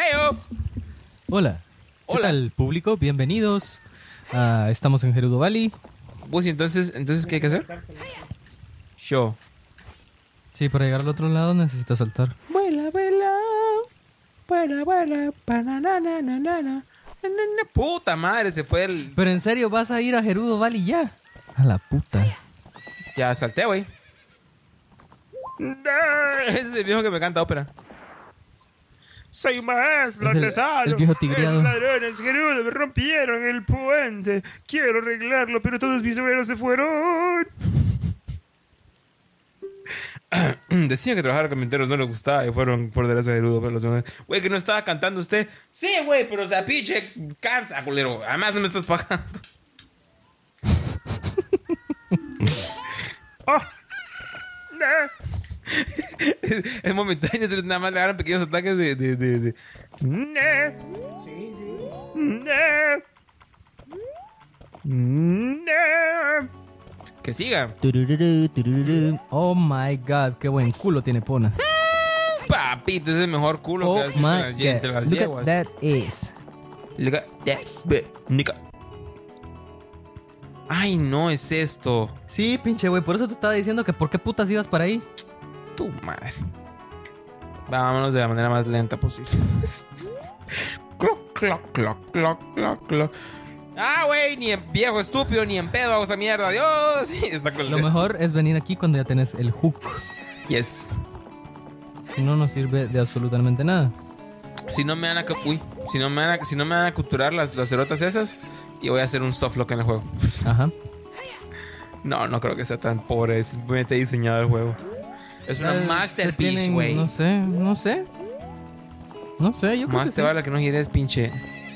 ¡Heyo! Hola. ¿Qué Hola. tal, público? Bienvenidos. Estamos en Gerudo Valley. Pues, ¿y entonces ¿qué hay que hacer? Yo. Sí, para llegar al otro lado necesitas saltar. Vuela, vuela. Vuela, vuela. Pananananana. Puta madre, se fue el... Pero en serio, ¿vas a ir a Gerudo Valley ya? A la puta. Ya salté, güey. Ese es el viejo que me canta ópera. Soy un maestro Es el artesano. viejo tigreado. Los ladrones Gerudo me rompieron el puente. Quiero arreglarlo, pero todos mis obreros se fueron. Decían que trabajar con carpinteros no les gustaba y fueron por derecha de Gerudo. Pero los demás... Güey, que no estaba cantando usted. Sí, güey, pero o sea, pinche cansa, culero. Además no me estás pagando. Oh. Es momentáneo, nada más le agarran pequeños ataques de... Que siga. Turururu, turururu. Oh my god, qué buen culo tiene Pona. Papito, ese es el mejor culo Oh que has visto my entre god. las Look yeguas. at that is. Look at that, nica. Ay, no es esto. Sí, pinche güey, por eso te estaba diciendo que por qué putas ibas para ahí. Tu madre. Vámonos de la manera más lenta posible. Cloc, cloc, cloc, cloc, cloc, cloc. Ah, güey, ni en viejo estúpido, ni en pedo hago esa mierda. Dios. Sí, está con Lo mejor es venir aquí cuando ya tenés el hook. Yes. Si no nos sirve de absolutamente nada. Si no me van a... Uy. Si no me van a capturar las cerotas esas, y voy a hacer un softlock en el juego. Ajá. No creo que sea tan pobre. Es simplemente diseñado el juego. Es una masterpiece, güey. No sé, yo creo Más que te sí. vale que no gires, pinche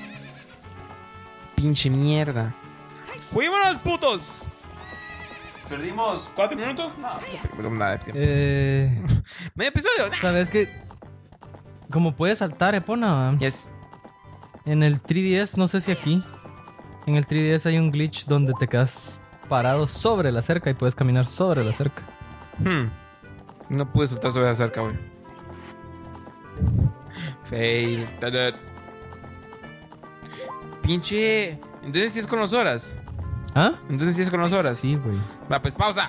mierda. ¡Fuímonos, putos! ¿Perdimos 4 minutos? No perdimos nada de tiempo. Medio episodio. Sabes que como puedes saltar, Epona, ¿va? Yes. En el 3DS, no sé si aquí. En el 3DS hay un glitch donde te quedas parado sobre la cerca y puedes caminar sobre la cerca. No pude saltar sobre la cerca, güey. Fail. Tadad. Pinche. Entonces sí es con las horas. ¿Ah? Entonces sí es con las horas. Sí, güey. Va, pues pausa.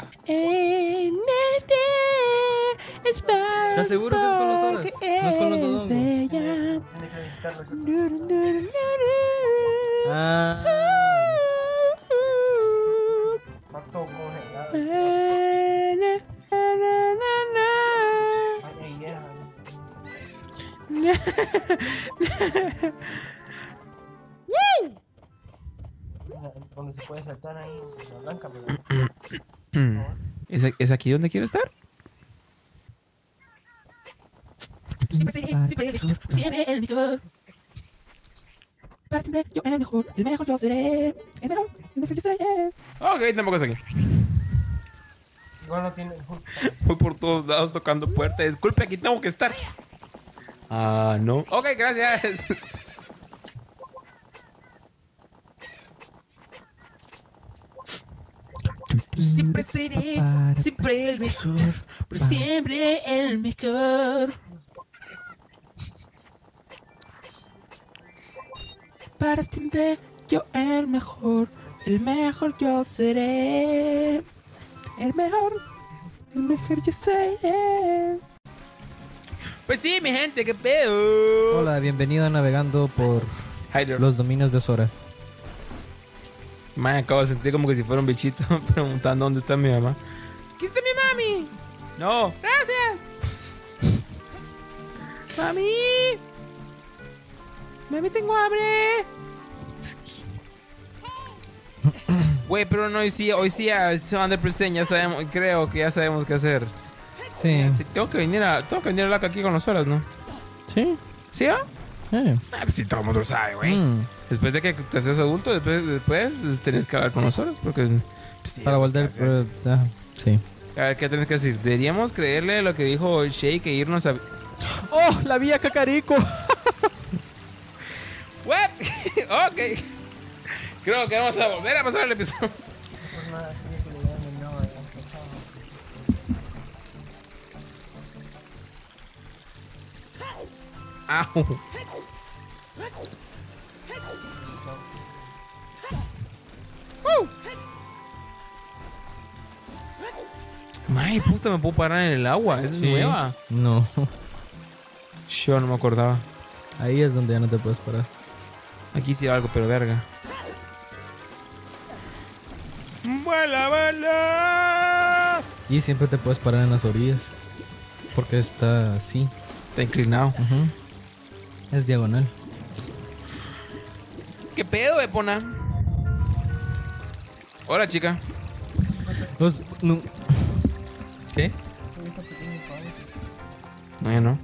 ¿Estás seguro que es con las horas? No es con los dos. Ah. Donde se puede saltar ahí, la blanca, ¿Es aquí donde quiero estar? Siempre el mejor. Para siempre, yo el mejor yo seré. El mejor yo seré. Ok, tampoco es aquí. Igual no tiene. Voy por todos lados tocando puertas. Disculpe, aquí tengo que estar. Ah, no. Ok, gracias. Siempre seré, siempre el mejor. Por siempre el mejor. Para siempre, yo el mejor yo seré. El mejor yo seré. Pues sí, mi gente, qué pedo. Hola, bienvenido a Navegando por Hi there. los dominios de Sora. Man, acabo de sentir como que si fuera un bichito preguntando dónde está mi mamá. ¿Aquí está mi mami? No. Gracias. Mami. Mami, tengo hambre. Güey, pero no, hoy sí, 100% ya sabemos, creo que ya sabemos qué hacer. Sí. Tengo que venir a la aquí con las horas, ¿no? Sí. ¿Sí, ah? Pues sí, todo el mundo lo sabe, güey. Después de que te haces adulto, después tenés que hablar con nosotros, porque... pues, sí, Para volver... sí. A ver, ¿qué tenés que decir? Deberíamos creerle lo que dijo Shake e irnos a... ¡Oh! ¡La vía Cacarico! ¿What? Ok. Creo que vamos a volver a pasar el episodio. Au. May, puta, me puedo parar en el agua. Esa es Sí. nueva. No. Yo no me acordaba. Ahí es donde ya no te puedes parar. Aquí sí algo, pero verga. ¡Vuela, vuela! Y siempre te puedes parar en las orillas. Porque está así. Está inclinado. Ujú. Es diagonal. ¿Qué pedo, Epona? Hola, chica. No. ¿Qué? Bueno.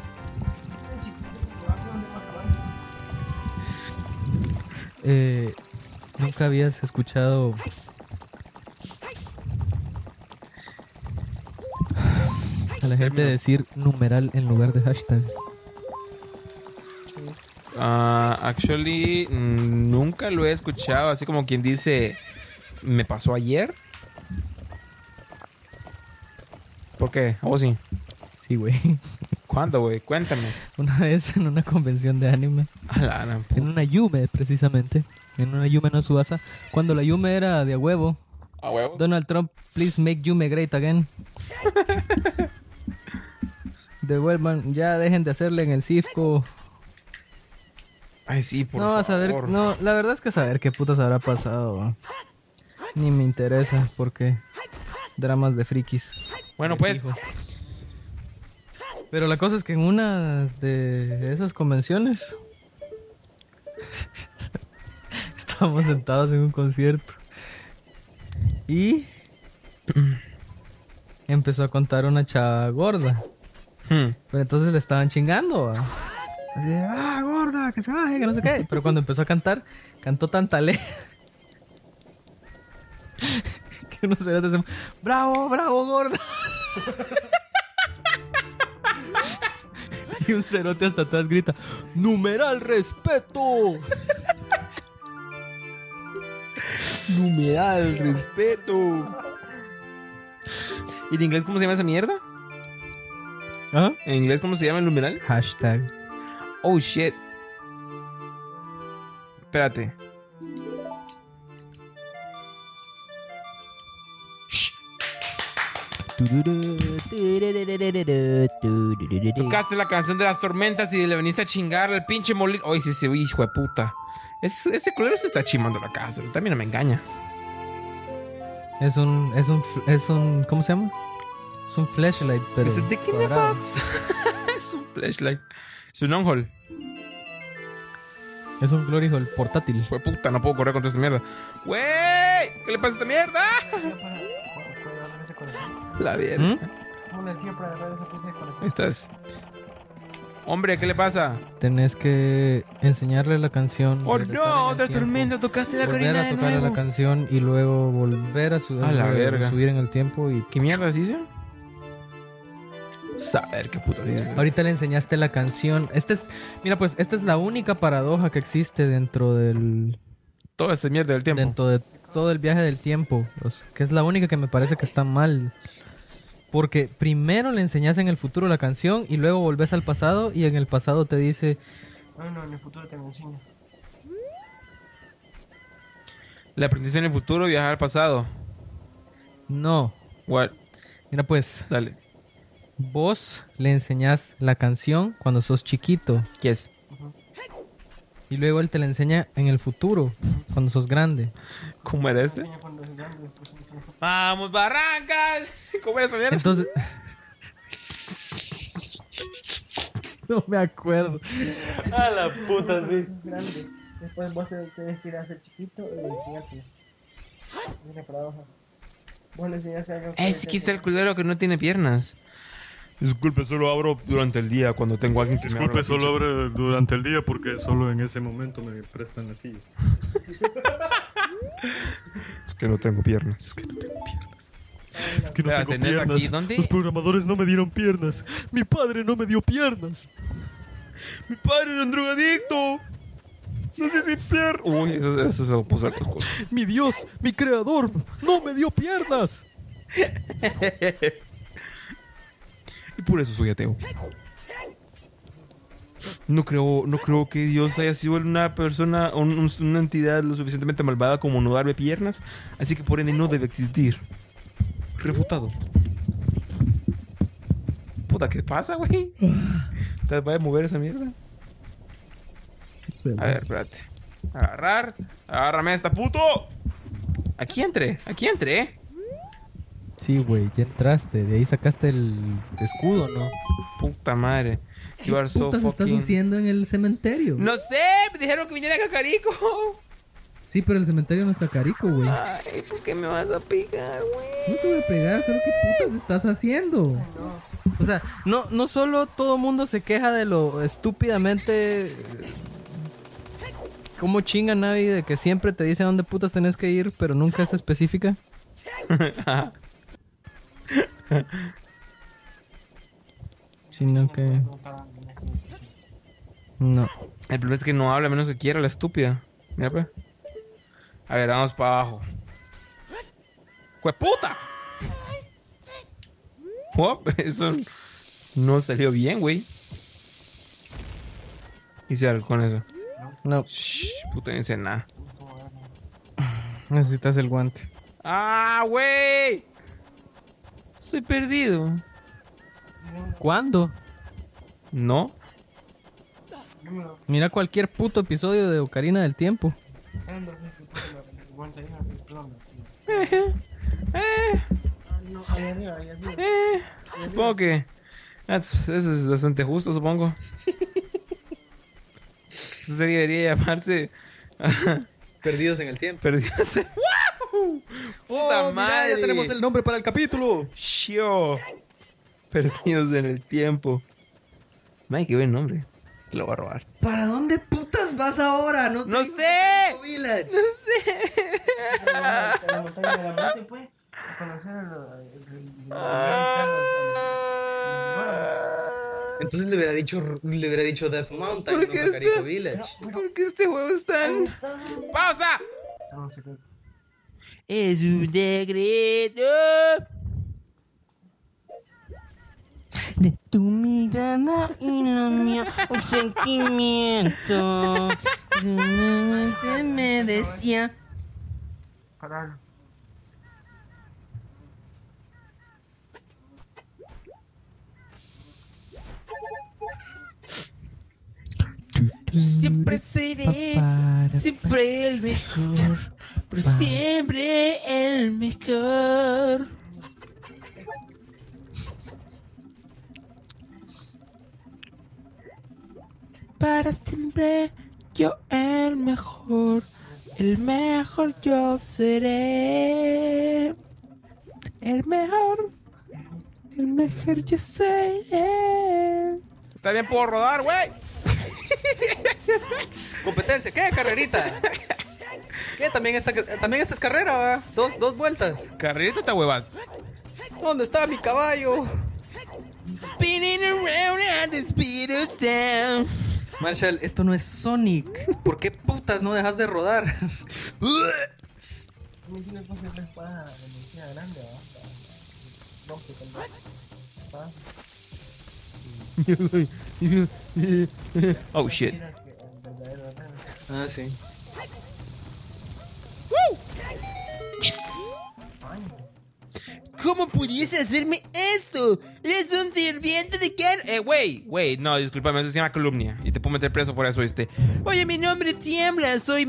¿Nunca habías escuchado a la gente decir numeral en lugar de hashtag? Actually, nunca lo he escuchado. Así como quien dice, ¿me pasó ayer? ¿Por qué? ¿A vos sí? Sí, güey. ¿Cuándo, güey? Cuéntame. Una vez en una convención de anime, A la gran puta. en una Yume precisamente, en una Yume no Subasa, cuando la Yume era de a huevo. ¿A huevo? Donald Trump, please make Yume great again. Devuelvan, ya dejen de hacerle en el Cifco. Ay, sí, por No, favor. a saber, no, la verdad es que saber qué putas habrá pasado. ¿Va? Ni me interesa, porque dramas de frikis. Bueno, pues. Fijo. Pero la cosa es que en una de esas convenciones estábamos sentados en un concierto y empezó a contar una chava gorda. Pero entonces le estaban chingando. ¿Va? Así de, gorda, que se baje, que no sé qué. Pero cuando empezó a cantar, cantó tan tale que unos cerotes se... ¡Bravo, bravo, gorda! Y un cerote hasta atrás grita, ¡numeral respeto! Numeral, respeto. ¿Y en inglés cómo se llama esa mierda? ¿Ah? ¿En inglés cómo se llama el numeral? Hashtag. Oh, shit. Espérate. Shh. Tocaste la canción de las tormentas y le viniste a chingar al pinche molino. Oye, sí, hijo de puta. Ese culero se está chimando la casa. También no me engaña. Es un, ¿cómo se llama? Es un flashlight, pero Es un dick in the cuadrado. box. Es un flashlight. Es un on-hole. Es un glory hole portátil. Hijo de puta, no puedo correr contra esta mierda. ¡Wey! ¿Qué le pasa a esta mierda? La mierda. ¿Mm? ¿Cómo le decía para agarrar esa pieza de corazón? Ahí estás. Hombre, ¿qué le pasa? Tenés que enseñarle la canción. ¡Oh, regresar en no! el ¡Otra tiempo, tormenta! Tocaste la volver corina a de tocar nuevo. la canción y luego volver a, A la verga. subir en el tiempo y... ¿Qué mierda dice? Saber qué puta dice. Ahorita le enseñaste la canción. Mira, pues esta es la única paradoja que existe dentro del... Toda esta mierda del tiempo. Dentro de todo el viaje del tiempo. O sea, que es la única que me parece que está mal. Porque primero le enseñas en el futuro la canción y luego volvés al pasado y en el pasado te dice... No, en el futuro te lo enseño. Le aprendiste en el futuro, viajar al pasado. No. What? Mira pues, Dale. vos le enseñás la canción cuando sos chiquito. ¿Qué es? Y luego él te la enseña en el futuro, cuando sos grande. ¿Cómo era este? Enseña cuando es grande, después en el futuro. ¡Vamos, Barrancas! ¿Cómo era esa mierda? Entonces... no me acuerdo. A la puta, sí. Es grande. Después vos te que a ser chiquito y le enseñaste. Es una paradoja. Vos le enseñaste algo. Es que está el culero que no tiene piernas. Disculpe, solo abro durante el día cuando tengo a alguien que Disculpe, solo abre durante el día porque solo en ese momento me prestan la silla. Es que no tengo piernas. Es que no tengo piernas. Es que no Espera, tengo ¿tenés piernas. aquí dónde? Los programadores no me dieron piernas. Mi padre no me dio piernas. Mi padre era un drogadicto. No sé si piernas. Uy, eso se puso a las cosas. Mi Dios, mi creador, no me dio piernas. Y por eso soy ateo. No creo que Dios haya sido una persona o una entidad lo suficientemente malvada como no darme piernas. Así que por ende no debe existir. Refutado. Puta, ¿qué pasa, güey? ¿Te vas a mover esa mierda? A ver, espérate. Agarrar. Agárrame esta, puto. Aquí entré. Sí, güey, ya entraste. De ahí sacaste el escudo, ¿no? Puta madre. You are so putas estás fucking... haciendo en el cementerio? No sé, me dijeron que viniera Cacarico. Sí, pero el cementerio no es Cacarico, güey. Ay, ¿por qué me vas a pegar, güey? No te voy a pegar, solo qué putas estás haciendo. O sea, no solo todo mundo se queja de lo estúpidamente... ¿Cómo chinga Navi de que siempre te dice a dónde putas tenés que ir, pero nunca es específica? Sino que... No. El problema es que no habla a menos que quiera la estúpida. Mira, pues. A ver, vamos para abajo. ¡Jueputa! Eso no salió bien, güey. Hice algo con eso. No. Shh, puta, no hice nada. Necesitas el guante. ¡Ah, güey! Estoy perdido. ¿Cuándo? ¿No? Mira cualquier puto episodio de Ocarina del Tiempo. Supongo que eso es bastante justo, supongo. Eso debería llamarse Perdidos en el tiempo. Perdidos. ¡Wow! ¡Puta madre! Ya tenemos el nombre para el capítulo. Shio. Perdidos en el tiempo. Ay, qué buen nombre. Te lo voy a robar. ¿Para dónde putas vas ahora? ¡No te sé! digo Village. ¡No sé! La montaña de la muerte, pues. A conocer Entonces le hubiera dicho Death Mountain, ¿Por qué no Kakariko está- Village. ¿Por qué este juego es tan...? ¡Pausa! Es un secreto. De tu mirada y la mía, un sentimiento. Me decía. Paralo. Siempre seré, siempre el mejor, pero siempre el mejor. Para siempre yo el mejor yo seré. El mejor yo seré. También puedo rodar, güey. Competencia, ¿qué? Carrerita. ¿Qué? También esta es carrera, ¿va? Dos vueltas. Carrerita te huevas. ¿Dónde está mi caballo? Spinning around at the speed of sound. Marshall, esto no es Sonic. ¿Por qué putas no dejas de rodar? A mí sí me puse una espada de energía grande, ¿va? No, que con espada. Oh shit. Mira que el verdadero herrero. Ah, sí. ¿Cómo pudiese hacerme esto? ¡Eres un sirviente de carne! Güey, no, discúlpame, eso se llama calumnia. Y te puedo meter preso por eso, ¿viste? Oye, mi nombre tiembla, soy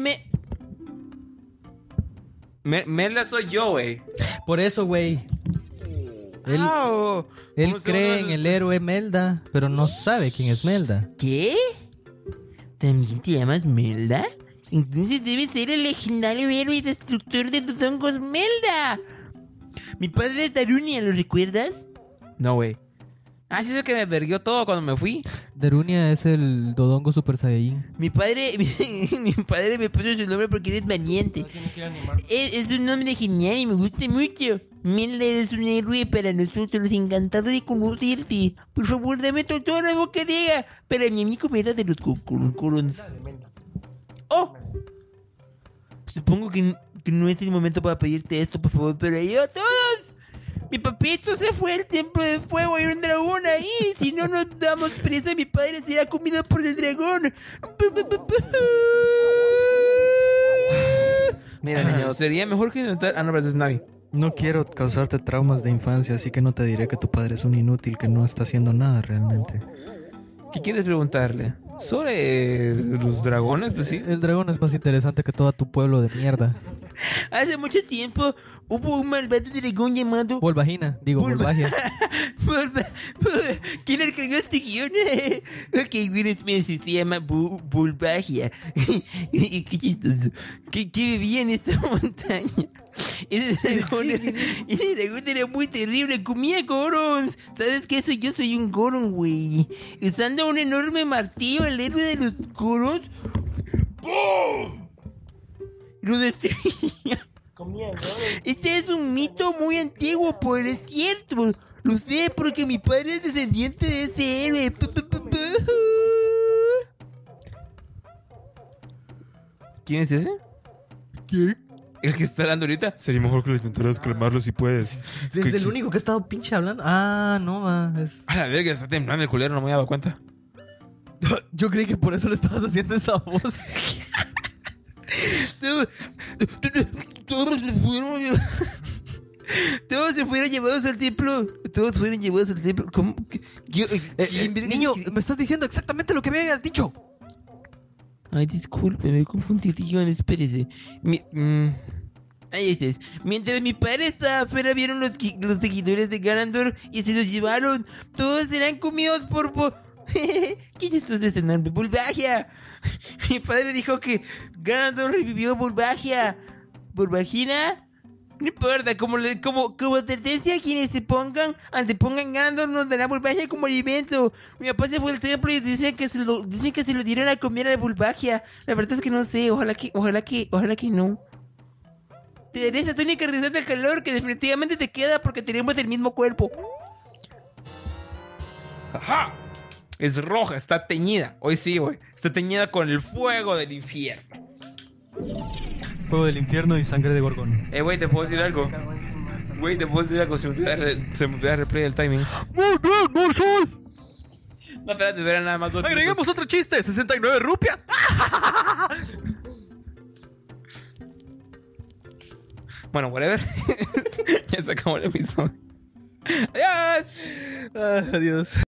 Merla soy yo, güey. Por eso, güey. Él ¿Cómo se cree llama en eso? el héroe Melda, pero no sabe quién es Melda. ¿Qué? ¿También te llamas Melda? Entonces debes ser el legendario héroe y destructor de tus hongos, Melda. Mi padre es Darunia, ¿lo recuerdas? No, güey. Ah, sí, eso que me verguió todo cuando me fui. Darunia es el Dodongo Super Saiyajin. Mi padre me puso su nombre porque eres valiente. No tiene que ir a animar. Es un nombre genial y me gusta mucho. Melda, eres un héroe para nosotros, encantado de conocerte. Por favor, dame toda la boca de para mi amigo Melda de los corons. Dale, venga. ¡Oh! Supongo que no es el momento para pedirte esto, por favor, pero yo a todos. Mi papito se fue al templo de fuego, hay un dragón ahí. Si no nos damos prisa, mi padre será comido por el dragón. Mira, niño, Sería mejor que intentar... Ah, no, pero ese es Navi. no quiero causarte traumas de infancia, así que no te diré que tu padre es un inútil que no está haciendo nada realmente. ¿Qué quieres preguntarle? Sobre los dragones, pues sí. El dragón es más interesante que todo tu pueblo de mierda. Hace mucho tiempo hubo un malvado dragón llamado... Volvagina, digo, Volva- volvagia. ¿Quién escribió este guión? Ok, mira, se llama Bulbagia. Qué chistoso. Que vivía en esta montaña. Ese dragón era muy terrible. Comía gorons. ¿Sabes qué soy? Yo soy un goron, güey. Usando un enorme martillo, el héroe de los gorons. ¡Bum! Lo destruía. Comía gorón. Este es un mito muy antiguo, pero es cierto. Lo sé porque mi padre es descendiente de ese héroe. ¿Quién es ese? ¿Qué? El que está hablando ahorita. Sería mejor que lo intentaras calmarlo si puedes. Es el único que ha estado pinche hablando. Ah, no, va. A la verga, está temblando el culero, no me había dado cuenta. Yo creí que por eso le estabas haciendo esa voz. Todos se fueron llevados al templo. Todos fueron llevados al templo. ¿Cómo? Niño, me estás diciendo exactamente lo que me habías dicho. Ay, disculpe, me confundí, John, espérese. Ahí estás. Mientras mi padre estaba afuera, vieron los seguidores de Ganondorf y se los llevaron. Todos serán comidos por... ¿Quién es este nombre? ¡Bulbagia! Mi padre dijo que Ganondorf revivió Bulbagia. ¿Bulbagina? No importa, como advertencia a quienes antepongan Ganondorf, nos dará Bulbagia como alimento. Mi papá se fue al templo y dicen que se lo dieron a comer a la Bulbagia. La verdad es que no sé, ojalá que no. Te daré esa túnica resistente al calor que definitivamente te queda porque tenemos el mismo cuerpo. ¡Ajá! Es roja, está teñida. Hoy sí, güey. Está teñida con el fuego del infierno. Fuego del infierno y sangre de gorgón. Güey, ¿te puedo decir algo? Güey, ¿te puedo decir algo? Se me olvidó replay el timing. No, espérate, era nada más 2 Agreguemos minutos. otro chiste. 69 rupias. Bueno, whatever. Ya se acabó el episodio. ¡Adiós! Adiós.